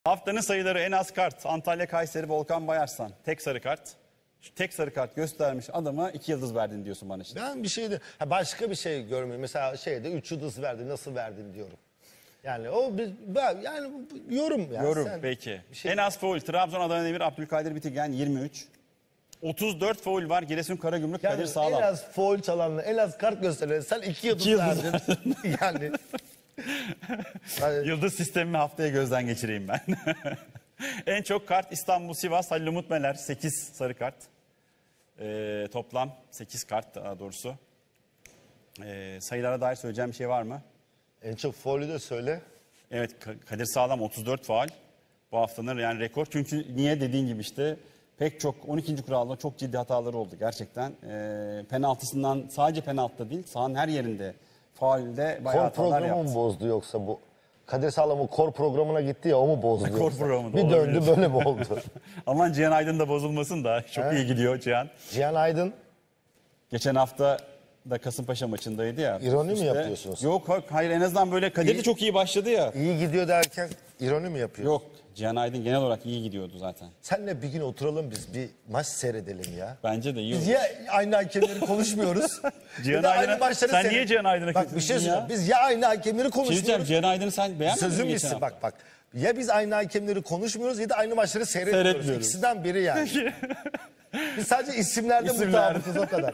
Haftanın sayıları en az kart. Antalya Kayseri Volkan Bayarslan. Tek sarı kart. Tek sarı kart göstermiş adama 2 yıldız verdin diyorsun bana işte. Ben bir şeyde başka bir şey görmüyorum. Mesela şeyde 3 yıldız verdin, nasıl verdin diyorum. Yani o yani yorum yani. Yorum peki. En az faul Trabzon Adana Demir Abdülkadir Bitigen 23. 34 faul var Giresun Karagümrük Yani Kadir Sağlam. en az faul çalanla en az kart gösteren sen 2 yıldız verdin. Yani. Yıldız sistemimi haftaya gözden geçireyim ben. En çok kart İstanbul Sivas Halil Umut Meler 8 sarı kart. Toplam 8 kart daha doğrusu. Sayılara dair söyleyeceğim bir şey var mı? En çok faulü de söyle. Evet, Kadir Sağlam 34 faul. Bu haftanın yani rekor. Çünkü niye dediğin gibi işte pek çok 12. kuralda çok ciddi hataları oldu gerçekten. Penaltısından sadece penaltıda değil sahanın her yerinde faulde bayağı Kor hatalar programı yaptı. mı bozdu yoksa bu? Kadir Sağlam'ın kor programına gitti ya, o mu bozdu? Kor yoksa? programı da bir döndü olabilir. böyle mi oldu? Aman Cihan Aydın da bozulmasın da çok iyi gidiyor Cihan. Cihan Aydın Geçen hafta da Kasımpaşa maçındaydı ya. İroni mi yapıyorsunuz? Yok hayır en azından böyle Kadir de çok iyi başladı ya. iyi gidiyor derken ironi mi yapıyor? Yok Cihan Aydın genel olarak iyi gidiyordu zaten. Senle bir gün oturalım biz bir maç seyredelim ya. Bence de iyi Biz oldu. ya aynı hakemleri konuşmuyoruz. Cihan bir de aynı Aydın'a- maçları sen niye Cihan Aydın'a Bak bir şey kızıyorsun söyleyeceğim. ya? Biz ya aynı hakemleri Şey diyeceğim, konuşmuyoruz. Cihan Aydın'ı sen beğenmedin Sözüm mi geçen bitsin hafta? bak. Ya biz aynı hakemleri konuşmuyoruz ya da aynı maçları seyretmiyoruz. Seyretmiyoruz. İkisinden biri yani. Biz sadece isimlerde İsimlerde. mutabıkız o kadar.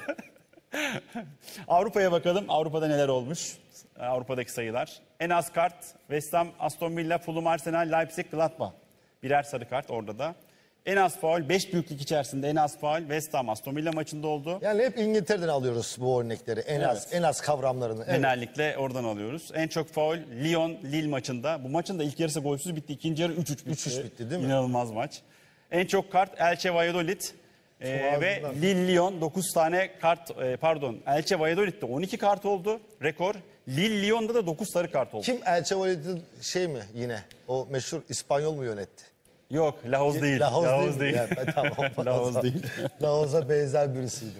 Avrupa'ya bakalım. Avrupa'da neler olmuş? Avrupa'daki sayılar. En az kart West Ham, Aston Villa, Fulham, Arsenal, Leipzig, Gladbach. Birer sarı kart orada da. En az faul 5 büyüklük içerisinde en az faul West Ham, Aston Villa maçında oldu. Yani hep İngiltere'den alıyoruz bu örnekleri. En az kavramlarını. Evet. Genellikle oradan alıyoruz. En çok faul Lyon-Lille maçında. Bu maçın da ilk yarısı golsüz bitti. İkinci yarı 3-3 bitti. 3-3 bitti değil mi? İnanılmaz maç. En çok kart Elche Valladolid. Ve Lille-Lyon 9 tane kart Elche Valladolid'de 12 kart oldu. Rekor. Lille-Lyon'da da 9 sarı kart oldu. Kim Elche Valladolid'in şey mi yine? O meşhur İspanyol mu yönetti? Yok Lahoz değil. Lahoz değil. Yani, tamam. Lahoz değil. Lahoz'a benzer birisiydi.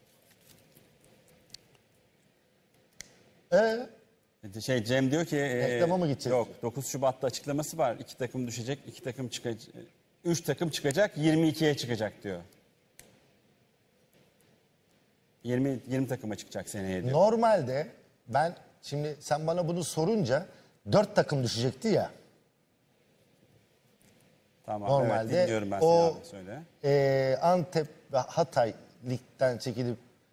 Cem diyor ki Reklama mı gideceğiz? Yok 9 Şubat'ta açıklaması var. 2 takım düşecek, 2 takım çıkacak. 3 takım çıkacak, 22'ye çıkacak diyor. 20 takıma çıkacak seneye diyor. Normalde ben şimdi sen bana bunu sorunca 4 takım düşecekti ya. Tamam, Normalde evet, dinliyorum ben o seni abi, söyle. Antep ve Hatay ligden çekilip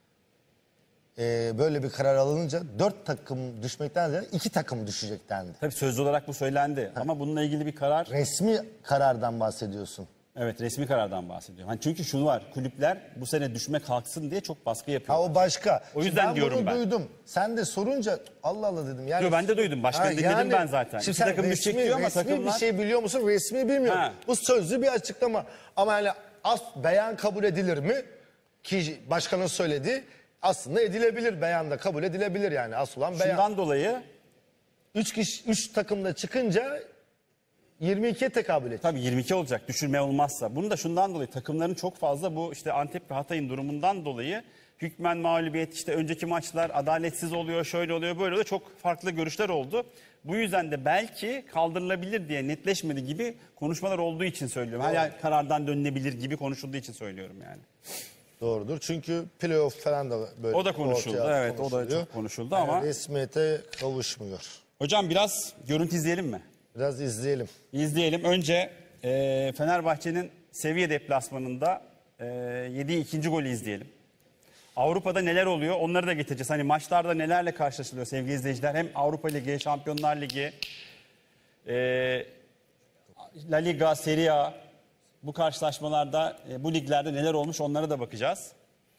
böyle bir karar alınınca 4 takım düşmekten ziyade 2 takım düşecek dendi. Tabii sözlü olarak bu söylendi ama bununla ilgili bir karar, Resmi karardan bahsediyorsun. evet resmi karardan bahsediyorum. Hani çünkü şunu var, kulüpler bu sene düşme kalksın diye çok baskı yapıyor. Ha o başka. O yüzden Şimdi diyorum bunu ben. duydum. Sen de sorunca Allah Allah dedim. Yani, Yo, ben de duydum. Başkanı dinledim ben zaten. Şimdi İki sen takım düşecek diyor ama resmi takımlar- bir şey biliyor musun? Resmi bilmiyorum. Ha. Bu sözlü bir açıklama. Ama yani beyan kabul edilir mi? Ki başkanın söylediği aslında edilebilir. Beyan da kabul edilebilir yani. Asıl olan beyan. Şundan dolayı 3 takımda çıkınca 22'ye tekabül edecek. tabii 22 olacak düşürme olmazsa. Bunu da şundan dolayı takımların çok fazla bu işte Antep ve Hatay'ın durumundan dolayı hükmen mağlubiyet işte önceki maçlar adaletsiz oluyor, şöyle oluyor, böyle oluyor. Çok farklı görüşler oldu. Bu yüzden de belki kaldırılabilir diye netleşmedi gibi konuşmalar olduğu için söylüyorum. Her karardan dönülebilir gibi konuşulduğu için söylüyorum yani. Doğrudur. Çünkü playoff falan da böyle O da konuşuldu. ortaya Evet, o da konuşuluyor. çok konuşuldu Yani ama resmiyete kavuşmuyor. hocam biraz görüntü izleyelim mi? Biraz izleyelim. İzleyelim. Önce Fenerbahçe'nin Seviye deplasmanında yediği ikinci golü izleyelim. Avrupa'da neler oluyor onları da getireceğiz. Hani maçlarda nelerle karşılaşılıyor sevgili izleyiciler. Hem Avrupa Ligi, Şampiyonlar Ligi, La Liga, Serie A bu karşılaşmalarda bu liglerde neler olmuş onlara da bakacağız.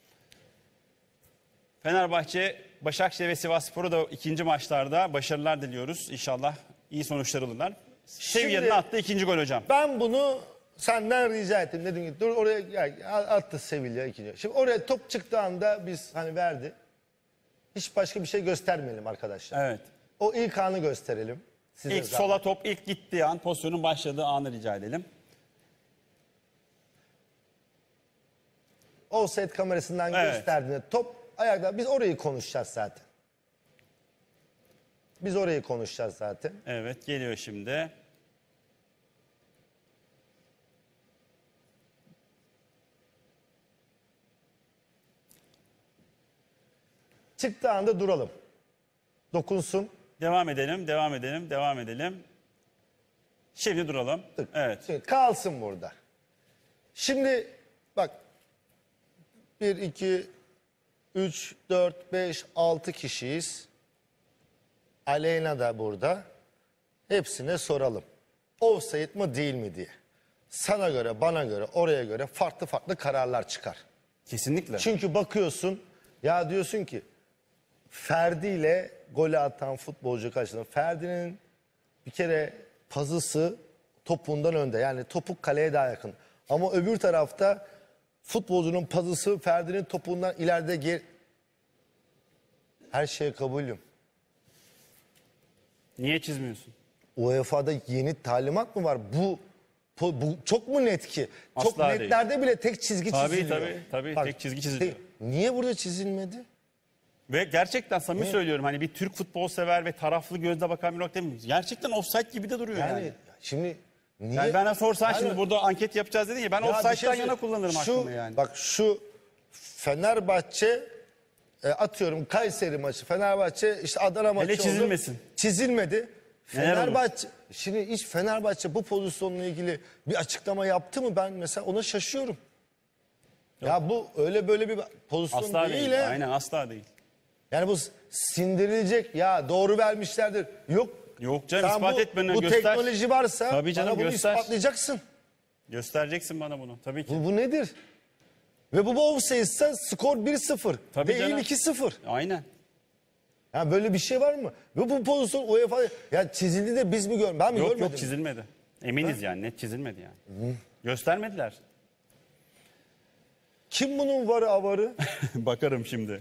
Fenerbahçe, Başakşehir ve Sivasspor'u da ikinci maçlarda başarılar diliyoruz. İnşallah iyi sonuçlar alırlar. Seviyenin attığı ikinci gol hocam. Ben bunu senden rica ettim. Dedim ki dur oraya attı Sevilla ikinci. Şimdi oraya top çıktığı anda biz hani verdi. Hiç başka bir şey göstermeyelim arkadaşlar. Evet. O ilk anı gösterelim. Size İlk zahmet. sola top ilk gittiği an pozisyonun başladığı anı rica edelim. Offside kamerasından Evet. gösterdiğinde top ayakta. Biz orayı konuşacağız zaten. Biz orayı konuşacağız zaten. Evet geliyor şimdi. Çıktığı anda duralım. Dokunsun. Devam edelim, devam edelim, devam edelim. Şimdi duralım. Evet. Şimdi kalsın burada. Şimdi bak 1, 2, 3, 4, 5, 6 kişiyiz. Aleyna da burada. Hepsine soralım. Offside mı değil mi diye. Sana göre, bana göre, oraya göre farklı farklı kararlar çıkar. Kesinlikle. Çünkü bakıyorsun ya diyorsun ki Ferdi ile golü atan futbolcu karşısında Ferdi'nin bir kere pazısı topundan önde. Yani topuk kaleye daha yakın. Ama öbür tarafta futbolcunun pazısı Ferdi'nin topundan ileride her şeye kabulüm. Niye çizmiyorsun? UEFA'da yeni talimat mı var? Bu çok mu net ki? Asla Çok netlerde bile tek çizgi çiziliyor. Tabii, Bak, tek çizgi çiziliyor. Niye burada çizilmedi? Ve gerçekten samimi söylüyorum, hani bir Türk futbol sever ve taraflı gözle bakan bir nokta mı? Gerçekten offside gibi de duruyor yani. Yani şimdi niye? Yani bana sorsan Yani- şimdi burada anket yapacağız dedin ya, ben Ya bir offside'dan şey yana söyleyeyim. kullanırım hakkımı yani. Bak şu Fenerbahçe atıyorum Kayseri maçı, Fenerbahçe işte Adana maçı oldu. çizilmesin. Çizilmedi. Neler olur? Fenerbahçe şimdi hiç Fenerbahçe bu pozisyonla ilgili bir açıklama yaptı mı, ben mesela ona şaşıyorum. Ya bu öyle böyle bir pozisyon Asla değil. değil. he. Aynen, asla değil. Yani bu sindirilecek ya doğru vermişlerdir. Yok. Yok canım, Sen ispat et bana, bu göster. teknoloji varsa Tabii canım, bana bunu göster. ispatlayacaksın. Göstereceksin bana bunu tabii ki. Bu nedir? Ve bu offside ise skor 1-0. Tabii Değil canım. 2-0. Aynen. Yani böyle bir şey var mı? Ve bu pozisyon UEFA ya çizildi de biz mi görmedik? Ben mi Yok görmedim? yok, çizilmedi. Eminiz yani, net çizilmedi yani. Göstermediler. Kim bunun varı avarı? Bakarım şimdi.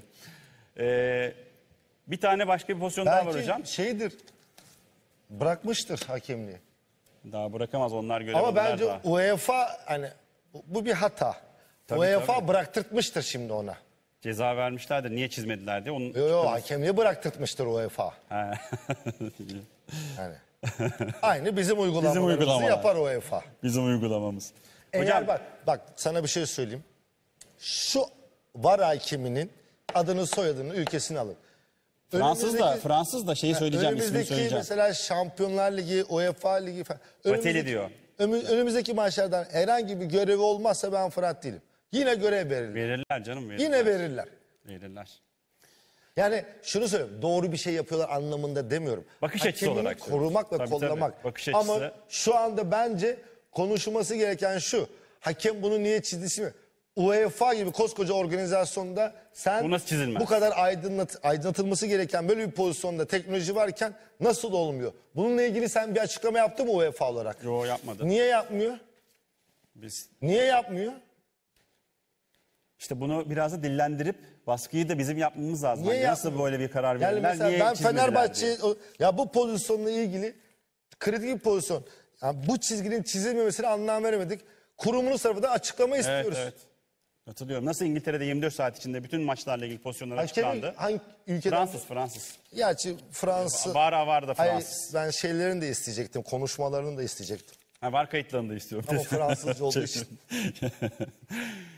Bir tane başka bir pozisyon daha var Belki hocam. şeydir. Bırakmıştır hakemliği. Daha bırakamaz, onlar görev Ama onlar bence daha. UEFA hani bu bir hata. Tabii, UEFA tabii. bıraktırtmıştır şimdi ona. Ceza vermişlerdir, niye çizmediler diye. Onun Yo hakemliği bıraktırtmıştır UEFA. He. Yani. Aynı bizim uygulamalarımızı uygulamalar. yapar UEFA. Bizim uygulamamız. Eğer Hocam bak sana bir şey söyleyeyim. Şu VAR hakeminin adını, soyadını, ülkesini alın. Önümüzdeki- Fransız da şeyi söyleyeceğim, ismini Önümüzdeki söyleyeceğim. mesela Şampiyonlar Ligi, UEFA Ligi falan. Vateli diyor. Önümüzdeki maçlardan herhangi bir görevi olmazsa ben Fırat değilim. Yine görev verirler. Verirler canım, verirler. Yine verirler. Verirler. Yani şunu söylüyorum, doğru bir şey yapıyorlar anlamında demiyorum. Bakış açısı Hakemini olarak söylüyorum. korumak ve Tabii, kollamak. tabii. Bakış Ama açısı. şu anda bence konuşulması gereken şu. Hakem bunu niye çizdisi mi? UEFA gibi koskoca organizasyonda sen Bu nasıl çizilmez? bu kadar aydınlatılması gereken böyle bir pozisyonda teknoloji varken nasıl olmuyor? Bununla ilgili sen bir açıklama yaptın mı UEFA olarak? Yo, yapmadı. Niye yapmıyor? Biz Niye yapmıyor? işte bunu biraz da dillendirip baskıyı da bizim yapmamız lazım. Niye Hani nasıl yapmıyor? böyle bir karar Yani verirler? mesela niye ben çizmediler Fenerbahçe diye. ya bu pozisyonla ilgili kritik bir pozisyon. Yani bu çizginin çizilmemesine anlam veremedik. Kurumunun tarafından açıklama istiyoruz. Evet, evet. Katılıyorum. Nasıl İngiltere'de 24 saat içinde bütün maçlarla ilgili pozisyonlar Hakemin açıklandı? hangi ülkeden? Fransız. Gerçi Fransa. Var da Hayır, Fransız. ben şeylerini de isteyecektim. Konuşmalarını da isteyecektim. Ha, var kayıtlarını da istiyorum. Ama Fransızca olduğu için.